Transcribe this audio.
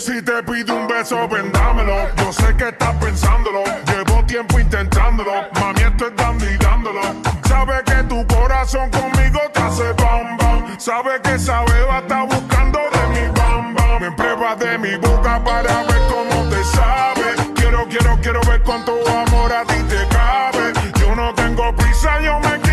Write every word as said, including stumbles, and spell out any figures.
Si te pido un beso, vendámelo. Yo sé que estás pensándolo. Llevo tiempo intentándolo. Mami, esto es dando y dándolo. Sabe que tu corazón conmigo te hace bam bam. Sabe que esa beba está buscando de mi bam bam. Me pruebas de mi boca para ver cómo te sabe. Quiero, quiero, quiero ver cuánto amor a ti te cabe. Yo no tengo prisa, yo me quiero.